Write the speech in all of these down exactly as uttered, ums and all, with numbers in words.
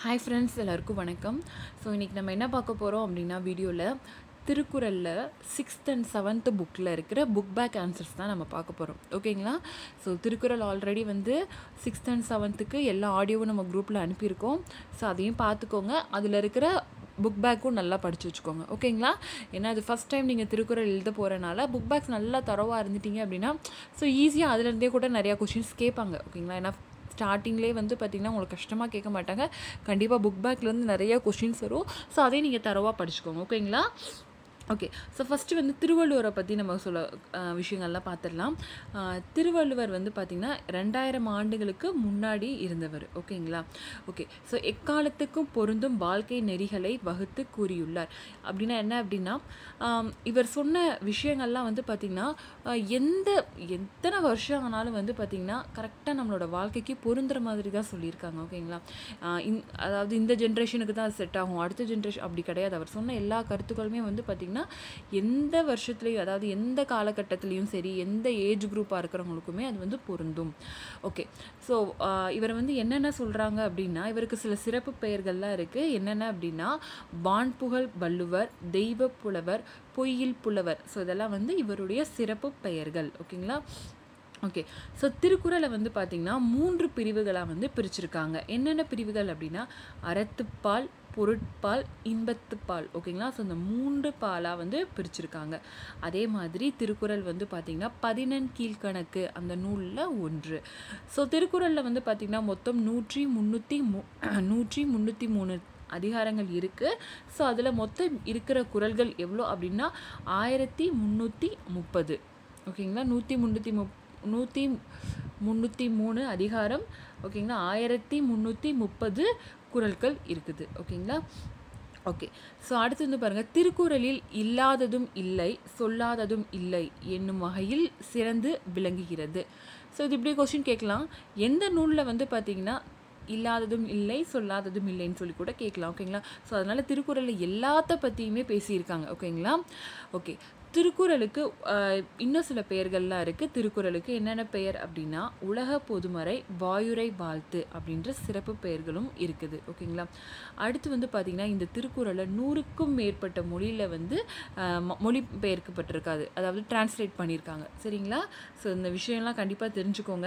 Hi friends, எல்லாருக்கும் வணக்கம். So இன்றைக்கி நம்ம என்ன பார்க்க போகிறோம் அப்படின்னா, வீடியோவில் திருக்குறளில் சிக்ஸ்த் அண்ட் செவன்த்து புக்கில் இருக்கிற புக் பேக் ஆன்சர்ஸ் தான் நம்ம பார்க்க போகிறோம். ஓகேங்களா? ஸோ திருக்குறள் ஆல்ரெடி வந்து சிக்ஸ்த் அண்ட் செவன்த்துக்கு எல்லா ஆடியோவும் நம்ம குரூப்பில் அனுப்பியிருக்கோம். ஸோ அதையும் பார்த்துக்கோங்க. அதில் இருக்கிற புக் பேக்கும் நல்லா படித்து வச்சுக்கோங்க. ஓகேங்களா? ஏன்னா அது ஃபஸ்ட் டைம் நீங்கள் திருக்குறள் எழுத போகிறனால புக் பேக்ஸ் நல்லா தரவாக இருந்துட்டீங்க அப்படின்னா ஸோ ஈஸியாக அதுலேருந்தே கூட நிறையா கொஷின்ஸ் கேட்பாங்க. ஓகேங்களா? ஏன்னா ஸ்டார்டிங்லேயே வந்து பார்த்திங்கன்னா உங்களுக்கு கஷ்டமாக கேட்க மாட்டாங்க. கண்டிப்பாக புக் பேக்லேருந்து நிறையா கொஷின்ஸ் வரும். ஸோ அதையும் நீங்கள் தரவாக படிச்சுக்கோங்க. ஓகேங்களா? ஓகே. ஸோ ஃபஸ்ட்டு வந்து திருவள்ளுவரை பற்றி நம்ம சொல்ல விஷயங்கள்லாம் பார்த்துடலாம். திருவள்ளுவர் வந்து பார்த்திங்கன்னா ரெண்டாயிரம் ஆண்டுகளுக்கு முன்னாடி இருந்தவர். ஓகேங்களா? ஓகே. ஸோ எக்காலத்துக்கும் பொருந்தும் வாழ்க்கை நெறிகளை வகுத்து கூறியுள்ளார். அப்படின்னா என்ன அப்படின்னா, இவர் சொன்ன விஷயங்கள்லாம் வந்து பார்த்திங்கன்னா எந்த எத்தனை வருஷம் ஆனாலும் வந்து பார்த்திங்கன்னா கரெக்டாக நம்மளோட வாழ்க்கைக்கு பொருந்துகிற மாதிரி தான் சொல்லியிருக்காங்க. ஓகேங்களா? இந் அதாவது இந்த ஜென்ரேஷனுக்கு தான் செட் ஆகும், அடுத்த ஜென்ரேஷன் அப்படி கிடையாது. அவர் சொன்ன எல்லா கருத்துக்களுமே வந்து பார்த்திங்கன்னா எந்த வருஷத்துலையும், அதாவது எந்த காலகட்டத்திலையும் சரி, எந்த ஏஜ் குரூப்பாக இருக்கிறவங்களுக்குமே அது வந்து பொருந்தும். ஓகே. ஸோ இவர் வந்து என்னென்ன சொல்கிறாங்க அப்படின்னா, இவருக்கு சில சிறப்பு பெயர்கள்லாம் இருக்குது. என்னென்ன அப்படின்னா, வான்புகழ் வள்ளுவர், தெய்வ புலவர், பொய்யில் புலவர். ஸோ இதெல்லாம் வந்து இவருடைய சிறப்பு பெயர்கள். ஓகேங்களா? ஓகே. ஸோ திருக்குறளை வந்து பார்த்திங்கன்னா மூன்று பிரிவுகளாக வந்து பிரிச்சுருக்காங்க. என்னென்ன பிரிவுகள் அப்படின்னா, அறத்துப்பால், பொருட்பால், இன்பத்துப்பால். ஓகேங்களா? ஸோ இந்த மூன்று பாலாக வந்து பிரிச்சுருக்காங்க. அதே மாதிரி திருக்குறள் வந்து பார்த்திங்கன்னா பதினெண் கீழ்கணக்கு அந்த நூலில் ஒன்று. ஸோ திருக்குறளில் வந்து பார்த்திங்கன்னா மொத்தம் நூற்றி முந்நூற்றி மூ நூற்றி முந்நூற்றி மூணு அதிகாரங்கள் இருக்குது. ஸோ அதில் மொத்தம் இருக்கிற குறள்கள் எவ்வளோ அப்படின்னா ஆயிரத்தி முந்நூற்றி முப்பது. ஓகேங்களா? நூற்றி முந்நூற்றி முப் நூற்றி முந்நூற்றி மூணு அதிகாரம். ஓகேங்களா? ஆயிரத்தி முந்நூற்றி முப்பது குறள்கள் இருக்குது. ஓகேங்களா? ஓகே. ஸோ அடுத்து வந்து பாருங்கள், திருக்குறளில் இல்லாததும் இல்லை, சொல்லாததும் இல்லை என்னும் வகையில் சிறந்து விளங்குகிறது. ஸோ இது இப்படி கொஸ்டின் கேட்கலாம், எந்த நூலில் வந்து பார்த்திங்கன்னா இல்லாததும் இல்லை, சொல்லாததும் இல்லைன்னு சொல்லி கூட கேட்கலாம். ஓகேங்களா? ஸோ அதனால் திருக்குறளில் எல்லாத்த பற்றியுமே பேசியிருக்காங்க. ஓகேங்களா? ஓகே. திருக்குறளுக்கு இன்னும் சில பெயர்கள்லாம் இருக்குது. திருக்குறளுக்கு என்னென்ன பெயர் அப்படின்னா, உலக பொதுமறை, வாயுரை வாழ்த்து அப்படின்ற சிறப்பு பெயர்களும் இருக்குது. ஓகேங்களா? அடுத்து வந்து பார்த்திங்கன்னா இந்த திருக்குறளை நூறுக்கும் மேற்பட்ட மொழியில் வந்து மொழி பெயர்க்கப்பட்டிருக்காது, அதாவது டிரான்ஸ்லேட் பண்ணியிருக்காங்க. சரிங்களா? ஸோ இந்த விஷயம்லாம் கண்டிப்பாக தெரிஞ்சுக்கோங்க.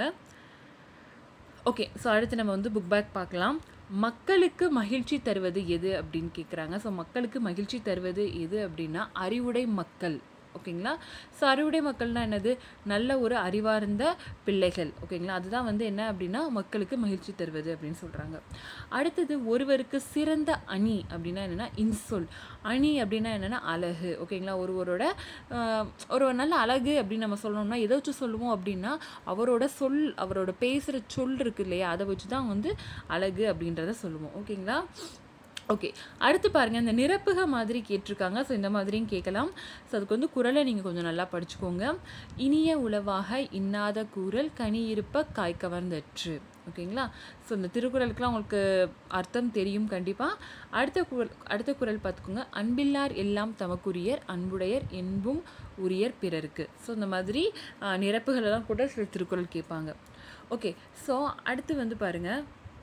ஓகே. ஸோ அடுத்து நம்ம வந்து புக் பேக் பார்க்கலாம். மக்களுக்கு மகிழ்ச்சி தருவது எது அப்படின்னு கேட்குறாங்க. ஸோ மக்களுக்கு மகிழ்ச்சி தருவது எது அப்படின்னா அறிவுடை மக்கள். ஓகேங்களா? ஸோ அறிவுடை மக்கள்னால் என்னது? நல்ல ஒரு அறிவார்ந்த பிள்ளைகள். ஓகேங்களா? அதுதான் வந்து என்ன அப்படின்னா மக்களுக்கு மகிழ்ச்சி தருவது அப்படின்னு சொல்கிறாங்க. அடுத்தது ஒருவருக்கு சிறந்த அணி அப்படின்னா என்னென்னா இன்சொல். அணி அப்படின்னா என்னென்னா அழகு. ஓகேங்களா? ஒருவரோட ஒரு நல்ல அழகு அப்படின்னு நம்ம சொல்லணும்னா எதை வச்சு சொல்லுவோம் அப்படின்னா அவரோட சொல், அவரோட பேசுகிற சொல் இருக்குது இல்லையா, அதை வச்சு தான் வந்து அழகு அப்படின்றத சொல்லுவோம். ஓகேங்களா? ஓகே. அடுத்து பாருங்கள், இந்த நிரப்புக மாதிரி கேட்டிருக்காங்க. ஸோ இந்த மாதிரியும் கேட்கலாம். ஸோ அதுக்கு வந்து குறளை நீங்கள் கொஞ்சம் நல்லா படிச்சுக்கோங்க. இனிய உளவாக இன்னாத கூறல் கனி இருப்ப காய் கவர்ந்தற்று. ஓகேங்களா? ஸோ இந்த திருக்குறளுக்குலாம் உங்களுக்கு அர்த்தம் தெரியும் கண்டிப்பாக. அடுத்த குறள் அடுத்த குறள் பார்த்துக்கோங்க. அன்பில்லார் எல்லாம் தமக்குரியர், அன்புடையர் என்பும் உரியர் பிறருக்கு. ஸோ இந்த மாதிரி நிரப்புகளெல்லாம் கூட சில திருக்குறள் கேட்பாங்க. ஓகே. ஸோ அடுத்து வந்து பாருங்கள்,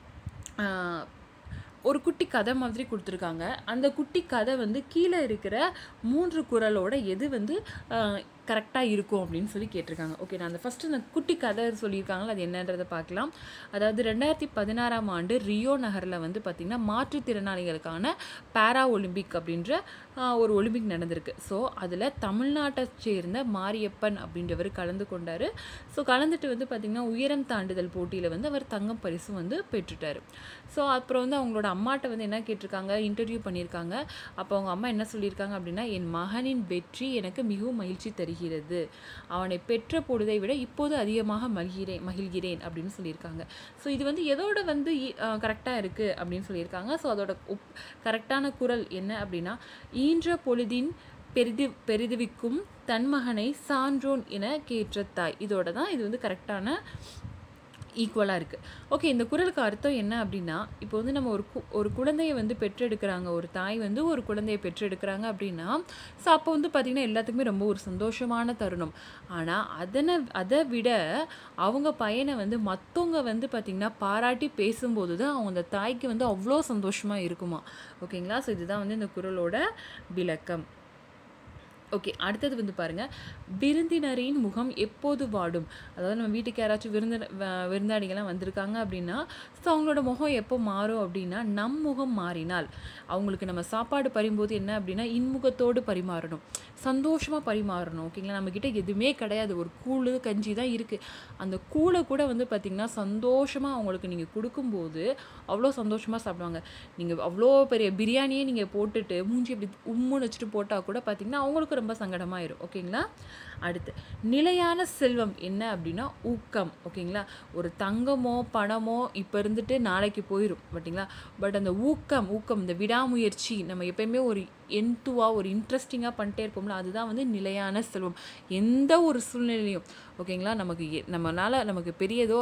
ஒரு குட்டி கதை மாதிரி கொடுத்துருக்காங்க. அந்த குட்டி கதை வந்து கீழே இருக்கிற மூன்று குறளோட எது வந்து கரெக்டாக இருக்கும் அப்படின்னு சொல்லி கேட்டிருக்காங்க. ஓகே. நான் அந்த ஃபஸ்ட்டு அந்த குட்டி கதை சொல்லியிருக்காங்களா, அது என்னன்றதை பார்க்கலாம். அதாவது ரெண்டாயிரத்தி பதினாறாம் ஆண்டு ரியோ நகரில் வந்து பார்த்திங்கன்னா மாற்றுத்திறனாளிகளுக்கான பேரா ஒலிம்பிக் அப்படின்ற ஒரு ஒலிம்பிக் நடந்திருக்கு. ஸோ அதில் தமிழ்நாட்டை சேர்ந்த மாரியப்பன் அப்படின்றவர் கலந்து கொண்டார். ஸோ கலந்துட்டு வந்து பார்த்திங்கன்னா உயரம் தாண்டுதல் போட்டியில் வந்து அவர் தங்கம் பரிசு வந்து பெற்றுட்டார். ஸோ அப்புறம் வந்து அவங்களோட அம்மாட்ட வந்து என்ன கேட்டிருக்காங்க, இன்டர்வியூ பண்ணியிருக்காங்க. அப்போ அவங்க அம்மா என்ன சொல்லியிருக்காங்க அப்படின்னா, என் மகனின் வெற்றி எனக்கு மிகவும் மகிழ்ச்சி தருகிறது, அவனை பெற்ற பொழுதை விட இப்போது அதிகமாக மகிழ்கிறேன் மகிழ்கிறேன் அப்படின்னு சொல்லியிருக்காங்க. ஸோ இது வந்து எதோட வந்து கரெக்டாக இருக்குது அப்படின்னு சொல்லியிருக்காங்க. ஸோ அதோட கரெக்டான குறள் என்ன அப்படின்னா, ஈன்ற பொழுதின் பெரிது பெரிதுவிக்கும் தன்மகனை சான்றோன் என கேற்ற தாய். இதோட தான் இது வந்து கரெக்டான ஈக்குவலாக இருக்குது. ஓகே, இந்த குறளுக்கு அர்த்தம் என்ன அப்படின்னா, இப்போ வந்து நம்ம ஒரு கு ஒரு குழந்தைய வந்து பெற்றெடுக்கிறாங்க, ஒரு தாய் வந்து ஒரு குழந்தைய பெற்றெடுக்கிறாங்க அப்படின்னா, ஸோ அப்போ வந்து பார்த்திங்கன்னா எல்லாத்துக்குமே ரொம்ப ஒரு சந்தோஷமான தருணம். ஆனால் அதனை அதை விட அவங்க பையனை வந்து மற்றவங்க வந்து பார்த்திங்கன்னா பாராட்டி பேசும்போது தான் அவங்க அந்த தாய்க்கு வந்து அவ்வளோ சந்தோஷமாக இருக்குமா. ஓகேங்களா. ஸோ இதுதான் வந்து இந்த குறளோட விளக்கம். ஓகே, அடுத்தது வந்து பாருங்கள், விருந்தினரின் முகம் எப்போது வாடும். அதாவது நம்ம வீட்டுக்கு யாராச்சும் விருந்த விருந்தாளிகள்லாம் வந்திருக்காங்க அப்படின்னா, ஸோ அவங்களோட முகம் எப்போ மாறும் அப்படின்னா, நம் முகம் மாறினால். அவங்களுக்கு நம்ம சாப்பாடு பரிம்போது என்ன அப்படின்னா இன்முகத்தோடு பரிமாறணும், சந்தோஷமாக பரிமாறணும். ஓகேங்களா. நம்மக்கிட்ட எதுவுமே கிடையாது, ஒரு கூழ் கஞ்சி தான் இருக்குது. அந்த கூழை கூட வந்து பார்த்திங்கன்னா சந்தோஷமாக அவங்களுக்கு நீங்கள் கொடுக்கும்போது அவ்வளோ சந்தோஷமாக சாப்பிடுவாங்க. நீங்கள் அவ்வளோ பெரிய பிரியாணியே நீங்கள் போட்டுட்டு மூஞ்சி இப்படி உம்முன்னு வச்சுட்டு போட்டால் கூட பார்த்திங்கன்னா அவங்களுக்கு ரொம்ப சங்கடமாயிரும். ஓகேங்களா. அடுத்து, நிலையான செல்வம் என்ன அப்படின்னா ஊக்கம். ஓகேங்களா. ஒரு தங்கமோ பணமோ இப்போ இருந்துட்டு நாளைக்கு போயிடும் பட்டிங்களா. பட் அந்த ஊக்கம் ஊக்கம் இந்த விடாமுயற்சி, நம்ம எப்பயுமே ஒரு என்துவாக ஒரு இன்ட்ரெஸ்டிங்காக பண்ணிட்டே இருப்போம்ல, அதுதான் வந்து நிலையான செல்வம். எந்த ஒரு சூழ்நிலையும் ஓகேங்களா, நமக்கு நம்மளால் நமக்கு பெரியதோ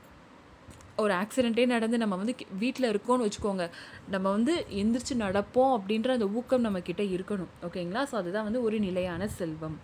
ஒரு ஆக்சிடெண்ட்டே நடந்து நம்ம வந்து வீட்டில் இருக்கோன்னு வச்சுக்கோங்க, நம்ம வந்து எந்திரிச்சு நடப்போம் அப்படின்ற அந்த ஊக்கம் நம்மக்கிட்ட இருக்கணும். ஓகேங்களா. ஸோ அதுதான் வந்து ஒரு நிலையான செல்வம்.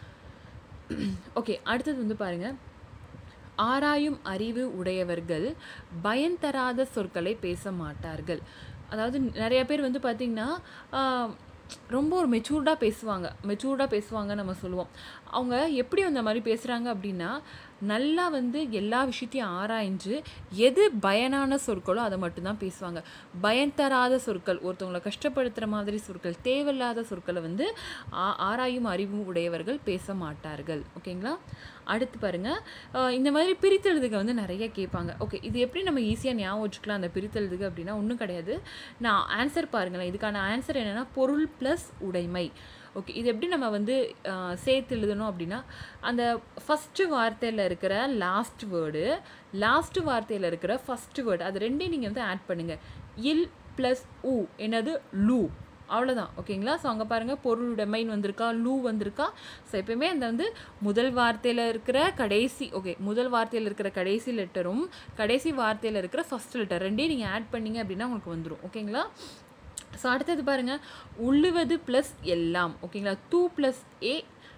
ஓகே, அடுத்தது வந்து பாருங்கள், ஆராயும் அறிவு உடையவர்கள் பயன் தராத சொற்களை பேச மாட்டார்கள். அதாவது நிறைய பேர் வந்து பார்த்திங்கன்னா ரொம்ப ஒரு மெச்சூர்டாக பேசுவாங்க மெச்சூர்டாக பேசுவாங்கன்னு நம்ம சொல்லுவோம். அவங்க எப்படி அந்த மாதிரி பேசுகிறாங்க அப்படின்னா, நல்லா வந்து எல்லா விஷயத்தையும் ஆராய்ஞ்சு எது பயனான சொற்களோ அதை மட்டும்தான் பேசுவாங்க. பயன் தராத சொற்கள், ஒருத்தவங்களை கஷ்டப்படுத்துகிற மாதிரி சொற்கள், தேவையில்லாத சொற்களை வந்து ஆ ஆராயும் அறிவும் உடையவர்கள் பேச மாட்டார்கள். ஓகேங்களா. அடுத்து பாருங்கள், இந்த மாதிரி பிரித்தெழுதுக வந்து நிறைய கேட்பாங்க. ஓகே, இது எப்படி நம்ம ஈஸியாக ஞாபகம் வச்சுக்கலாம் அந்த பிரித்தெழுதுக அப்படின்னா, ஒன்றும் கிடையாது. நான் ஆன்சர் பாருங்களேன். இதுக்கான ஆன்சர் என்னென்னா பொருள் ப்ளஸ் உடைமை. ஓகே, இது எப்படி நம்ம வந்து சேர்த்து எழுதணும் அப்படின்னா, அந்த ஃபஸ்ட்டு வார்த்தையில் இருக்கிற லாஸ்ட் வேர்டு, லாஸ்ட்டு வார்த்தையில் இருக்கிற ஃபஸ்ட்டு வேர்டு, அது ரெண்டையும் நீங்கள் வந்து ஆட் பண்ணுங்கள். இல் ப்ளஸ் உ என்னது லூ, அவ்வளோதான். ஓகேங்களா. ஸோ அங்கே பாருங்கள், பொருளுடைமைன்னு வந்திருக்கா, லூ வந்திருக்கா. ஸோ எப்பயுமே அந்த வந்து முதல் வார்த்தையில் இருக்கிற கடைசி ஓகே முதல் வார்த்தையில் இருக்கிற கடைசி லெட்டரும் கடைசி வார்த்தையில் இருக்கிற ஃபஸ்ட் லெட்டர் ரெண்டையும் நீங்கள் ஆட் பண்ணிங்க அப்படின்னா உங்களுக்கு வந்துடும். ஓகேங்களா. ஸோ அடுத்தது பாருங்கள், உள்ளுவது ப்ளஸ் எல்லாம். ஓகேங்களா. டூ ப்ளஸ் ஏ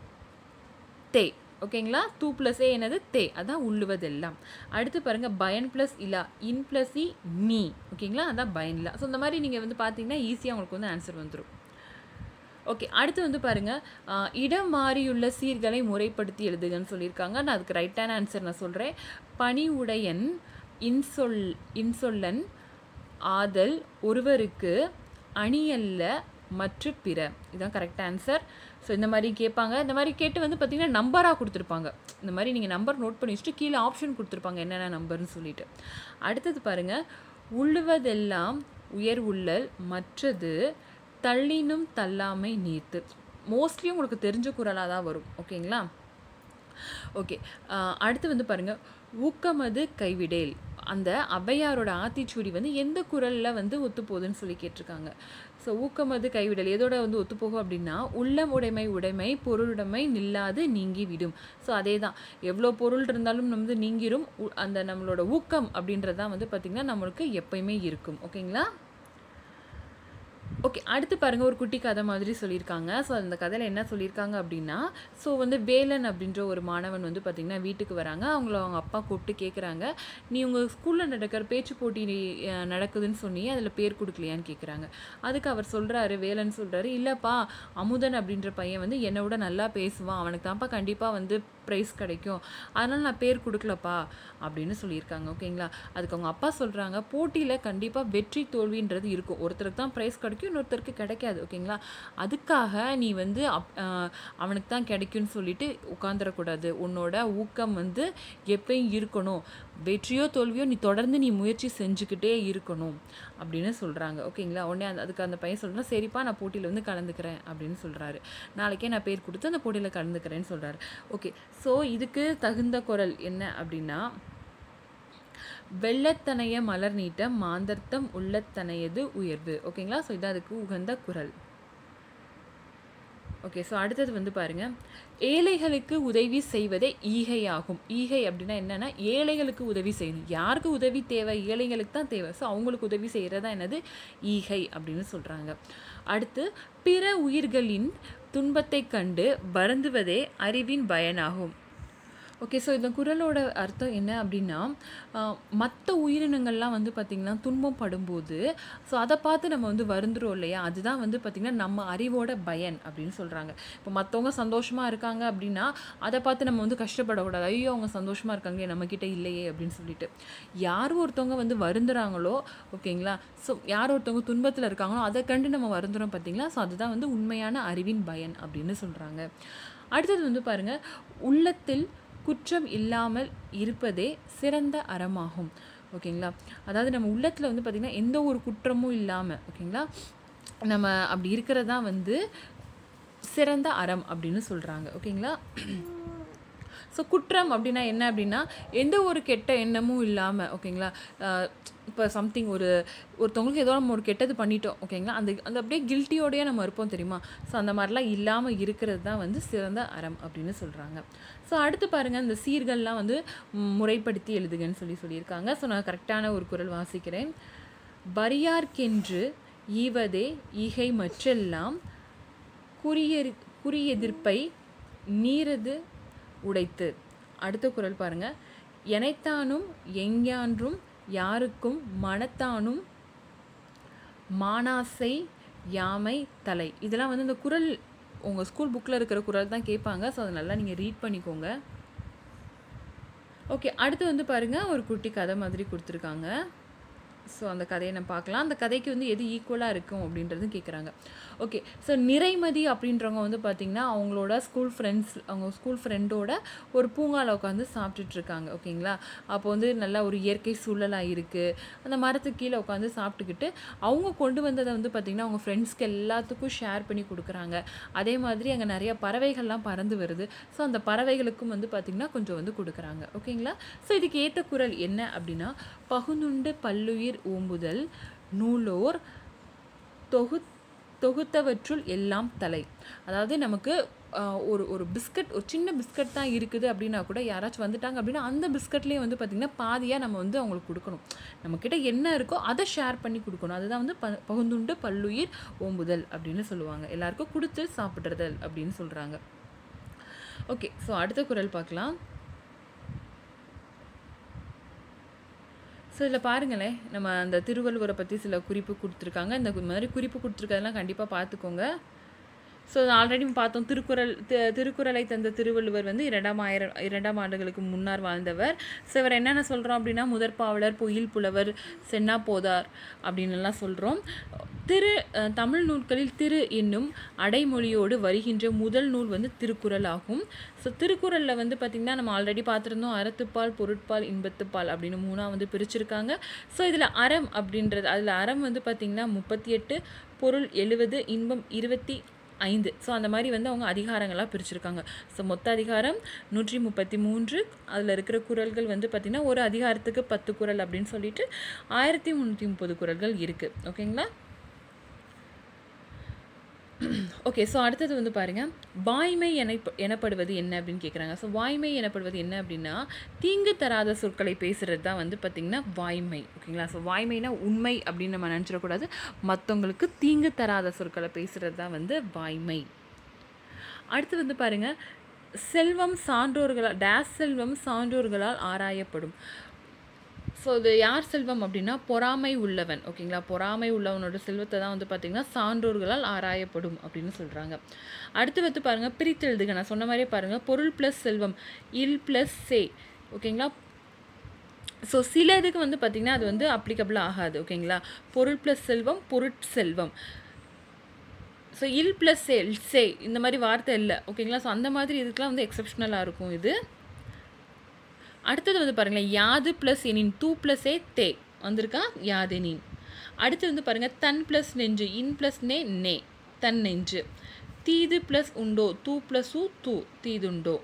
தே. ஓகேங்களா. டூ ப்ளஸ் ஏ என்னது தே, அதான் உள்ளுவதெல்லாம். அடுத்து பாருங்கள், பயன் ப்ளஸ் இல்லா, இன் ப்ளஸ் இ நீ. ஓகேங்களா, அதான் பயன் இல்லா. ஸோ இந்த மாதிரி நீங்கள் வந்து பார்த்தீங்கன்னா ஈஸியாக உங்களுக்கு வந்து ஆன்சர் வந்துடும். ஓகே, அடுத்து வந்து பாருங்கள், இடம் மாறியுள்ள சீர்களை முறைப்படுத்தி எழுதுகன்னு சொல்லியிருக்காங்க. நான் அதுக்கு ரைட்டான ஆன்சர் நான் சொல்கிறேன். பணி உடையன் இன்சொல் இன்சொல்லன் ஆதல் ஒருவருக்கு அணியல்ல மற்ற பிற, இதுதான் கரெக்ட் ஆன்சர். ஸோ இந்த மாதிரி கேட்பாங்க. இந்த மாதிரி கேட்டு வந்து பார்த்திங்கன்னா நம்பராக கொடுத்துருப்பாங்க. இந்த மாதிரி நீங்கள் நம்பர் நோட் பண்ணி வச்சுட்டு கீழே ஆப்ஷன் கொடுத்துருப்பாங்க என்னென்ன நம்பர்னு சொல்லிட்டு. அடுத்தது பாருங்கள், உள்ளுவதெல்லாம் உயர் உள்ளல் மற்றது தள்ளினும் தள்ளாமை நீர்த்து. மோஸ்ட்லி உங்களுக்கு தெரிஞ்ச குறளாக தான் வரும். ஓகேங்களா. ஓகே, அடுத்து வந்து பாருங்கள், ஊக்கமது கைவிடேல். அந்த ஔவையாரோட ஆத்திச்சூடி வந்து எந்த குறளில் வந்து ஒத்துப்போகுதுன்னு சொல்லி கேட்டிருக்காங்க. ஸோ ஊக்கமது கைவிடல் எதோட வந்து ஒத்துப்போகும் அப்படின்னா, உள்ளம் உடைமை உடைமை பொருளுடைமை நில்லாது நீங்கி விடும். ஸோ அதே தான், எவ்வளோ பொருள் இருந்தாலும் வந்து நீங்கிரும். அந்த நம்மளோட ஊக்கம் அப்படின்றது தான் வந்து பார்த்திங்கன்னா நம்மளுக்கு எப்பயுமே இருக்கும். ஓகேங்களா. ஓகே, அடுத்து பாருங்கள், ஒரு குட்டி கதை மாதிரி சொல்லியிருக்காங்க. ஸோ அந்த கதையில் என்ன சொல்லியிருக்காங்க அப்படின்னா, ஸோ வந்து வேலன் அப்படின்ற ஒரு மாணவன் வந்து பார்த்திங்கன்னா வீட்டுக்கு வராங்க. அவங்கள அவங்க அப்பா கூப்பிட்டு கேட்குறாங்க, நீ உங்கள் ஸ்கூலில் நடக்கிற பேச்சு போட்டி நடக்குதுன்னு சொன்னி அதில் பேர் கொடுக்கலையான்னு கேட்குறாங்க. அதுக்கு அவர் சொல்கிறாரு, வேலன் சொல்கிறாரு, இல்லைப்பா, அமுதன் அப்படின்ற பையன் வந்து என்னை விட நல்லா பேசுவான், அவனுக்கு தான்ப்பா கண்டிப்பாக வந்து ப்ரைஸ் கிடைக்கும், அதனால் நான் பேர் கொடுக்கலப்பா அப்படின்னு சொல்லியிருக்காங்க. ஓகேங்களா. அதுக்கு அவங்க அப்பா சொல்கிறாங்க, போட்டியில் கண்டிப்பாக வெற்றி தோல்வின்றது இருக்கும், ஒருத்தருக்கு தான் ப்ரைஸ் கிடைக்கும், இன்னொருத்தருக்கு கிடைக்காது. ஓகேங்களா. அதுக்காக நீ வந்து அப் அவனுக்கு தான் கிடைக்கும்னு சொல்லிட்டு உட்காந்துடக்கூடாது. உன்னோட ஊக்கம் வந்து எப்பயும் இருக்கணும், வெற்றியோ தோல்வியோ நீ தொடர்ந்து நீ முயற்சி செஞ்சுக்கிட்டே இருக்கணும் அப்படின்னு சொல்கிறாங்க. ஓகேங்களா. உடனே அந்த அதுக்கு அந்த பையன் சொல்கிறேன், சரிப்பா நான் போட்டியில் வந்து கலந்துக்கிறேன் அப்படின்னு சொல்கிறாரு. நாளைக்கே நான் பேர் கொடுத்து அந்த போட்டியில் கலந்துக்கிறேன்னு சொல்கிறாரு. ஓகே, ஸோ இதுக்கு தகுந்த குறள் என்ன அப்படின்னா, வெள்ளத்தனைய மலர் நீட்ட மாந்தர்த்தம் உள்ளத்தனையது உயர்வு. ஓகேங்களா. ஸோ இதான் அதுக்கு உகந்த குறள். ஓகே. ஸோ அடுத்தது வந்து பாருங்க, ஏழைகளுக்கு உதவி செய்வதே ஈகை ஆகும். ஈகை அப்படின்னா என்னன்னா, ஏழைகளுக்கு உதவி செய்யணும். யாருக்கு உதவி தேவை? ஏழைகளுக்கு தான் தேவை. ஸோ அவங்களுக்கு உதவி செய்கிறது தான் என்னது? ஈகை அப்படின்னு சொல்கிறாங்க. அடுத்து, பிற உயிர்களின் துன்பத்தைக் கண்டு வருந்துவதே அறிவின் பயனாகும். ஓகே. ஸோ இந்த குறளோட அர்த்தம் என்ன அப்படின்னா, மற்ற உயிரினங்கள்லாம் வந்து பார்த்திங்கன்னா துன்பம் படும்போது ஸோ அதை பார்த்து நம்ம வந்து வருந்துறோம் இல்லையா, அதுதான் வந்து பார்த்திங்கன்னா நம்ம அறிவோட பயன் அப்படின்னு சொல்கிறாங்க. இப்போ மற்றவங்க சந்தோஷமாக இருக்காங்க அப்படின்னா அதை பார்த்து நம்ம வந்து கஷ்டப்படக்கூடாது. ஐயோ அவங்க சந்தோஷமாக இருக்காங்க நம்மக்கிட்ட இல்லையே அப்படின்னு சொல்லிட்டு. யார் ஒருத்தவங்க வந்து வருந்துறாங்களோ ஓகேங்களா, ஸோ யார் ஒருத்தவங்க துன்பத்தில் இருக்காங்களோ அதை கண்டு நம்ம வருந்துறோம் பார்த்திங்களா. ஸோ அதுதான் வந்து உண்மையான அறிவின் பயன் அப்படின்னு சொல்கிறாங்க. அடுத்தது வந்து பாருங்கள், உள்ளத்தில் குற்றம் இல்லாமல் இருப்பதே சிறந்த அறமாகும். ஓகேங்களா, அதாவது நம்ம உள்ளத்தில் வந்து பார்த்திங்கன்னா எந்த ஒரு குற்றமும் இல்லாமல் ஓகேங்களா நம்ம அப்படி இருக்கிறது தான் வந்து சிறந்த அறம் அப்படின்னு சொல்கிறாங்க. ஓகேங்களா. ஸோ குற்றம் அப்படின்னா என்ன அப்படின்னா, எந்த ஒரு கெட்ட எண்ணமும் இல்லாமல் ஓகேங்களா, இப்போ சம்திங் ஒரு ஒருத்தவங்களுக்கு ஏதோ நம்ம ஒரு கெட்டது பண்ணிட்டோம் ஓகேங்களா, அந்த அந்த அப்படியே கில்ட்டியோடையே நம்ம இருப்போம் தெரியுமா. ஸோ அந்த மாதிரிலாம் இல்லாமல் இருக்கிறது தான் வந்து சிறந்த அறம் அப்படின்னு சொல்கிறாங்க. ஸோ அடுத்து பாருங்கள், இந்த சீர்கள்லாம் வந்து முறைப்படுத்தி எழுதுகன்னு சொல்லி சொல்லியிருக்காங்க. ஸோ நான் கரெக்டான ஒரு குறள் வாசிக்கிறேன். பரியார்க்கென்று ஈவதே ஈகை மற்றெல்லாம் குறியெறி குறியெதிர்ப்பை நீரது உடைத்து. அடுத்த குறள் பாருங்க, எனைத்தானும் எஞ்ஞான்றும் யாருக்கும் மனத்தானும் மானாசை யாமை தலை. இதெல்லாம் வந்து இந்த குறள் உங்கள் ஸ்கூல் புக்கில் இருக்கிற குறள் தான் கேட்பாங்க. ஸோ அதை நல்லா நீங்கள் ரீட் பண்ணிக்கோங்க. ஓகே. அடுத்து வந்து பாருங்கள், ஒரு குட்டி கதை மாதிரி கொடுத்துருக்காங்க. ஸோ அந்த கதையை நம்ம பார்க்கலாம். அந்த கதைக்கு வந்து எது ஈக்குவலாக இருக்கும் அப்படின்றது கேட்குறாங்க. ஓகே. ஸோ நிறைமதி அப்படின்றவங்க வந்து பார்த்திங்கன்னா அவங்களோட ஸ்கூல் ஃப்ரெண்ட்ஸ் அவங்க ஸ்கூல் ஃப்ரெண்டோட ஒரு பூங்காவில் உட்காந்து சாப்பிட்டுட்ருக்காங்க ஓகேங்களா. அப்போ வந்து நல்லா ஒரு இயற்கை சூழலாக இருக்குது. அந்த மரத்துக்கு கீழே உட்காந்து சாப்பிட்டுக்கிட்டு அவங்க கொண்டு வந்ததை வந்து பார்த்திங்கன்னா அவங்க ஃப்ரெண்ட்ஸ்க்கு எல்லாத்துக்கும் ஷேர் பண்ணி கொடுக்குறாங்க. அதே மாதிரி அங்கே நிறைய பறவைகள்லாம் பறந்து வருது. ஸோ அந்த பறவைகளுக்கும் வந்து பார்த்திங்கன்னா கொஞ்சம் வந்து கொடுக்குறாங்க ஓகேங்களா. ஸோ இதுக்கு ஏற்ற குறள் என்ன அப்படின்னா, பகுந்துண்டு பல்லுயிர் ஓம்புதல் நூலோர் தொகு தொகுத்தவற்றுள் எல்லாம் தலை. அதாவது நமக்கு ஒரு ஒரு பிஸ்கட் ஒரு சின்ன பிஸ்கட் தான் இருக்குது அப்படின்னா கூட யாராச்சும் வந்துட்டாங்க அப்படின்னா அந்த பிஸ்கட்லேயே வந்து பார்த்திங்கன்னா பாதியாக நம்ம வந்து அவங்களுக்கு கொடுக்கணும். நம்மக்கிட்ட என்ன இருக்கோ அதை ஷேர் பண்ணி கொடுக்கணும். அதுதான் வந்து ப பகுந்துண்டு பல்லுயிர் ஓம்புதல் அப்படின்னு சொல்லுவாங்க. எல்லாருக்கும் கொடுத்து சாப்பிட்றதல் அப்படின்னு சொல்கிறாங்க. ஓகே. ஸோ அடுத்த குறள் பார்க்கலாம். ஸோ இதில் பாருங்களேன், நம்ம அந்த திருவள்ளுவரை பற்றி சில குறிப்பு கொடுத்துருக்காங்க. இந்த மாதிரி குறிப்பு கொடுத்துருக்கதெல்லாம் கண்டிப்பாக பார்த்துக்கோங்க. ஸோ ஆல்ரெடி பார்த்தோம், திருக்குறள் திருக்குறளை தந்த திருவள்ளுவர் வந்து இரண்டாம் ஆயிரம் இரண்டாம் ஆண்டுகளுக்கு முன்னால் வாழ்ந்தவர். ஸோ இவர் என்னென்ன சொல்கிறோம் அப்படின்னா, முதற்பாவலர், பொயில் புலவர், சென்னா போதார் அப்படின்னுலாம் சொல்கிறோம். திரு தமிழ் நூல்களில் திரு என்னும் அடைமொழியோடு வருகின்ற முதல் நூல் வந்து திருக்குறள் ஆகும். ஸோ திருக்குறளில் வந்து பார்த்திங்கன்னா நம்ம ஆல்ரெடி பார்த்துருந்தோம், அறத்துப்பால், பொருட்பால், இன்பத்துப்பால் அப்படின்னு மூணாக வந்து பிரிச்சிருக்காங்க. ஸோ இதில் அறம் அப்படின்றது அதில் அறம் வந்து பார்த்திங்கன்னா முப்பத்தி எட்டு, பொருள் எழுபது, இன்பம் இருபத்தி ஐந்து. ஸோ அந்த மாதிரி வந்து அவங்க அதிகாரங்களாக பிரிச்சிருக்காங்க. ஸோ மொத்த அதிகாரம் நூற்றி முப்பத்தி மூன்று. அதில் இருக்கிற குறள்கள் வந்து பார்த்திங்கன்னா ஒரு அதிகாரத்துக்கு பத்து குறள் அப்படின்னு சொல்லிட்டு ஆயிரத்தி முந்நூற்றி முப்பது குறள்கள் இருக்குது ஓகேங்களா. ஓகே. ஸோ அடுத்தது வந்து பாருங்கள், வாய்மை என எனப்படுவது என்ன அப்படின்னு கேட்குறாங்க. ஸோ வாய்மை எனப்படுவது என்ன அப்படின்னா, தீங்கு தராத சொற்களை பேசுகிறது தான் வந்து பார்த்திங்கன்னா வாய்மை ஓகேங்களா. ஸோ வாய்மைனா உண்மை அப்படின்னு நம்ம நினச்சிடக்கூடாது. மற்றவங்களுக்கு தீங்கு தராத சொற்களை பேசுகிறது தான் வந்து வாய்மை. அடுத்து வந்து பாருங்கள், செல்வம் சான்றோர்களால் டேஸ் செல்வம் சான்றோர்களால் ஆராயப்படும். ஸோ இது யார் செல்வம் அப்படின்னா, பொறாமை உள்ளவன் ஓகேங்களா. பொறாமை உள்ளவனோட செல்வத்தை தான் வந்து பார்த்திங்கன்னா சான்றோர்களால் ஆராயப்படும் அப்படின்னு சொல்கிறாங்க. அடுத்து வந்து பாருங்கள், பிரித்து எழுதுக. நான் சொன்ன மாதிரியே பாருங்கள், பொருள் ப்ளஸ் செல்வம் இல் ப்ளஸ் சே ஓகேங்களா. ஸோ சில இதுக்கு வந்து பார்த்திங்கன்னா அது வந்து அப்ளிகபிள் ஆகாது ஓகேங்களா. பொருள் ப்ளஸ் செல்வம், பொருட்செல்வம். ஸோ இல் ப்ளஸ் சே சே இந்த மாதிரி வார்த்தை இல்லை ஓகேங்களா. ஸோ அந்த மாதிரி இதுக்கெலாம் வந்து எக்ஸப்ஷனலாக இருக்கும் இது. அடுத்தது வந்து பாருங்களேன், யாது ப்ளஸ் எனின், தூ ப்ளஸ் ஏ தே வந்திருக்கா, யாதெனின். அடுத்து வந்து பாருங்கள், தன் ப்ளஸ் நெஞ்சு, இன் ப்ளஸ் நே நே தன் நெஞ்சு. தீது ப்ளஸ் உண்டோ, தூ ப்ளஸ் ஊ தூ தீதுண்டோ.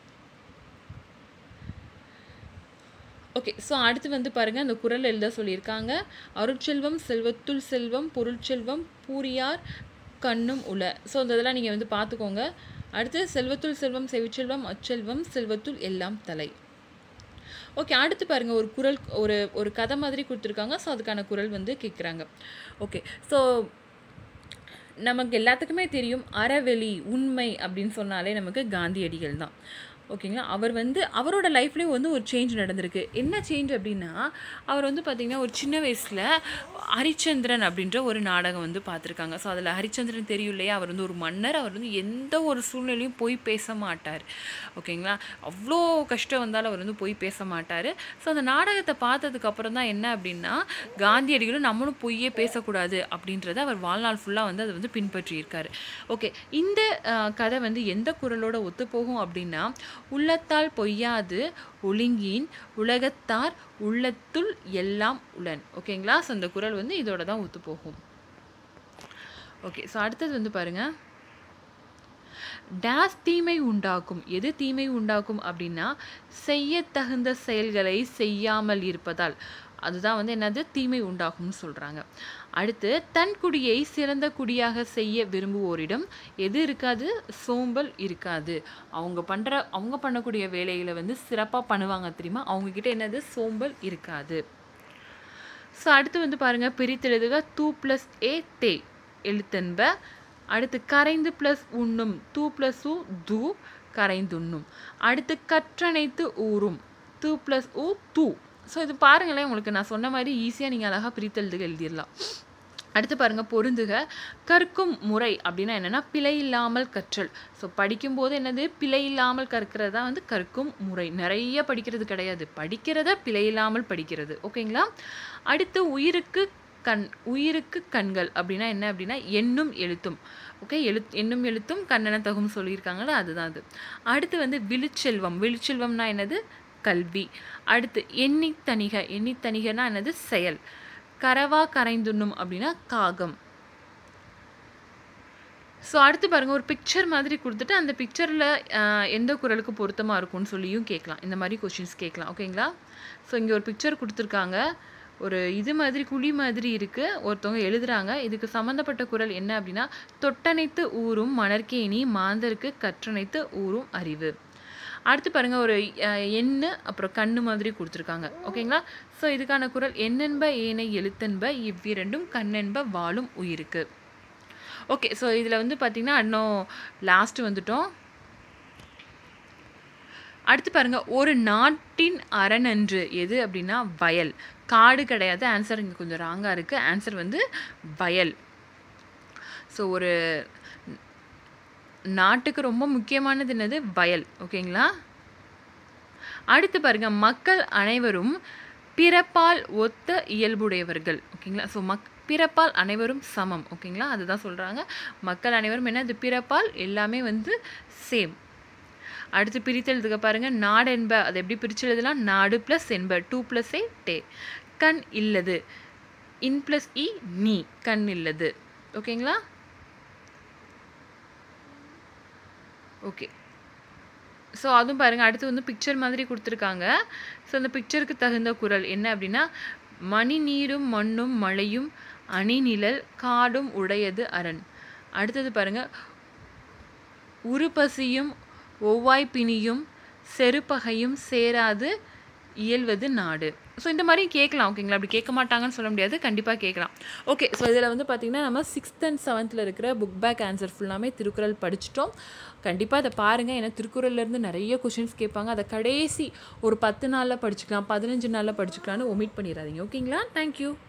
ஓகே. ஸோ அடுத்து வந்து பாருங்கள், அந்த குறள் எழுத சொல்லியிருக்காங்க. அருட்செல்வம் செல்வத்துள் செல்வம் பொருட்செல்வம் பூரியார் கண்ணும் உள. ஸோ இந்த இதெல்லாம் நீங்கள் வந்து பார்த்துக்கோங்க. அடுத்து செல்வத்துள் செல்வம் செவிச்செல்வம் அச்செல்வம் செல்வத்துள் எல்லாம் தலை. ஓகே, அடுத்து பாருங்கள், ஒரு குறள், ஒரு ஒரு கதை மாதிரி கொடுத்துருக்காங்க. ஸோ அதுக்கான குறள் வந்து கேட்குறாங்க. ஓகே, ஸோ நமக்கு எல்லாத்துக்குமே தெரியும் அறவெளி உண்மை அப்படின்னு சொன்னாலே நமக்கு காந்தியடிகள் தான். ஓகேங்களா. அவர் வந்து அவரோட லைஃப்லேயும் வந்து ஒரு சேஞ்ச் நடந்திருக்கு. என்ன சேஞ்ச் அப்படின்னா, அவர் வந்து பார்த்திங்கன்னா ஒரு சின்ன வயசில் ஹரிச்சந்திரன் அப்படின்ற ஒரு நாடகம் வந்து பார்த்துருக்காங்க. ஸோ அதில் ஹரிச்சந்திரன் தெரியும் இல்லையா, அவர் வந்து ஒரு மன்னர். அவர் வந்து எந்த ஒரு சூழ்நிலையும் போய் பேச மாட்டார். ஓகேங்களா. அவ்வளோ கஷ்டம் வந்தாலும் அவர் வந்து போய் பேச மாட்டார். ஸோ அந்த நாடகத்தை பார்த்ததுக்கப்புறம் தான் என்ன அப்படின்னா, காந்தியடிகளும் நம்மளும் பொய்யே பேசக்கூடாது அப்படின்றத அவர் வாழ்நாள் ஃபுல்லாக வந்து அதை வந்து பின்பற்றியிருக்காரு. ஓகே, இந்த கதை வந்து எந்த குறளோட ஒத்துப்போகும் அப்படின்னா, உள்ளத்தால் பொய்யாது ஒழுங்கின் உலகத்தார் உள்ளத்துள் எல்லாம் உளன். ஓகேங்களா. ஸோ அந்த குறள் வந்து இதோட தான் ஒத்து போகும். ஓகே, ஸோ அடுத்தது வந்து பாருங்க, டேஸ் தீமை உண்டாக்கும். எது தீமை உண்டாக்கும் அப்படின்னா, செய்ய தகுந்த செயல்களை செய்யாமல் இருப்பதால். அதுதான் வந்து என்னது, தீமை உண்டாகும்னு சொல்கிறாங்க. அடுத்து, தன் குடியை சிறந்த குடியாக செய்ய விரும்புவோரிடம் எது இருக்காது, சோம்பல் இருக்காது. அவங்க பண்ணுற அவங்க பண்ணக்கூடிய வேலைகளை வந்து சிறப்பாக பண்ணுவாங்க தெரியுமா, அவங்கக்கிட்ட என்னது, சோம்பல் இருக்காது. ஸோ அடுத்து வந்து பாருங்கள், பிரித்தெழுதுக தூ ப்ளஸ் ஏ தே எழுத்தென்ப. அடுத்து கரைந்து ப்ளஸ் உண்ணும் தூ ப்ளஸ் உ தூ கரைந்துண்ணும். அடுத்து கற்றனைத்து ஊறும் தூ ப்ளஸ் உ தூ. ஸோ இது பாருங்களேன், உங்களுக்கு நான் சொன்ன மாதிரி ஈஸியாக நீங்கள் அழகாக பிரித்தெழுதுக எழுதிடலாம். அடுத்து பாருங்கள், பொருந்துக. கற்கும் முறை அப்படின்னா என்னென்னா, பிழை இல்லாமல் கற்றல். ஸோ படிக்கும்போது என்னது, பிழை இல்லாமல் கற்கிறதா வந்து கற்கும் முறை. நிறைய படிக்கிறது கிடையாது, படிக்கிறத பிழை இல்லாமல் படிக்கிறது. ஓகேங்களா. அடுத்து உயிருக்கு கண் உயிருக்கு கண்கள் அப்படின்னா என்ன அப்படின்னா, எண்ணும் எழுத்தும். ஓகே, எழுத் எண்ணும் எழுத்தும் கண்ணென தகும் சொல்லியிருக்காங்களா, அதுதான் அது. அடுத்து வந்து விழுச்செல்வம். விழுச்செல்வம்னா என்னது, கல்வி. அடுத்து எண்ணித்தணிக. எண்ணித்தணிகனா என்னது, செயல். கரவா கரைந்துண்ணும் அப்படின்னா காகம். ஸோ அடுத்து பாருங்கள், ஒரு பிக்சர் மாதிரி கொடுத்துட்டு அந்த பிக்சரில் எந்த குறளுக்கு பொருத்தமாக இருக்கும்னு சொல்லியும் கேட்கலாம். இந்த மாதிரி கொஷின்ஸ் கேட்கலாம். ஓகேங்களா. ஸோ இங்கே ஒரு பிக்சர் கொடுத்துருக்காங்க, ஒரு இது மாதிரி குழி மாதிரி இருக்குது, ஒருத்தவங்க எழுதுகிறாங்க. இதுக்கு சம்மந்தப்பட்ட குறள் என்ன அப்படின்னா, தொட்டனைத்து ஊரும் மணற்கேணி மாந்தருக்கு கற்றனைத்து ஊரும் அறிவு. அடுத்து பாருங்கள், ஒரு எண்ணு அப்புறம் கண்ணு மாதிரி கொடுத்துருக்காங்க. ஓகேங்களா. ஸோ இதுக்கான குறள், எண்ணென்ப ஏனை எழுத்தென்ப இவ்விரண்டும் கண்ணென்ப வாழும் உயிருக்கு. ஓகே, ஸோ இதில் வந்து பார்த்திங்கன்னா இன்னும் லாஸ்ட்டு வந்துட்டோம். அடுத்து பாருங்கள், ஒரு நாட்டின் அரணன்று எது அப்படின்னா வயல். காடு கிடையாது, ஆன்சர் இங்கே கொஞ்சம் ராங்காக இருக்குது. ஆன்சர் வந்து வயல். ஸோ ஒரு நாட்டுக்கு ரொம்ப முக்கியமானது என்னது, வயல். ஓகேங்களா. அடுத்து பாருங்க, மக்கள் அனைவரும் பிறப்பால் ஒத்த இயல்புடையவர்கள். ஓகேங்களா. ஸோ மக் பிறப்பால் அனைவரும் சமம். ஓகேங்களா, அதுதான் சொல்கிறாங்க. மக்கள் அனைவரும் என்ன, இது பிறப்பால் எல்லாமே வந்து சேம். அடுத்து பிரித்தெழுதுக பாருங்கள், நாடு என்ப. அதை எப்படி பிரித்து எழுதலாம், நாடு ப்ளஸ் என்ப டூ ப்ளஸ் ஏ டே. கண் இல்லது இன் ப்ளஸ் இ நீ கண் இல்லது. ஓகேங்களா. ஓகே, ஸோ அதுவும் பாருங்கள். அடுத்து வந்து பிக்சர் மாதிரி கொடுத்துருக்காங்க. ஸோ அந்த பிக்சருக்கு தகுந்த குறள் என்ன அப்படின்னா, மணி நீரும் மண்ணும் மழையும் அணிநிழல் காடும் உடையது அரண். அடுத்தது பாருங்கள், உருப்பசியும் ஒவ்வாய் பிணியும் செருப்பகையும் சேராது இயல்வது நாடு. ஸோ இந்த மாதிரி கேட்கலாம். ஓகேங்களா. அப்படி கேட்க மாட்டாங்கன்னு சொல்ல முடியாது, கண்டிப்பாக கேட்கலாம். ஓகே, ஸோ இதில் வந்து பார்த்திங்கன்னா நம்ம சிக்ஸ்த் அண்ட் செவன்த்தில் இருக்கிற புக் பேக் ஆன்சர் ஃபுல்லாமே திருக்குறள் படிச்சிட்டோம். கண்டிப்பாக அதை பாருங்கள், ஏன்னா திருக்குறள்லேருந்து நிறைய கொஷின்ஸ் கேட்பாங்க. அதை கடைசி ஒரு பத்து நாளில் படிச்சுக்கலாம், பதினஞ்சு நாளில் படிச்சுக்கலான்னு ஒமிட் பண்ணிடாதீங்க. ஓகேங்களா. தேங்க்யூ.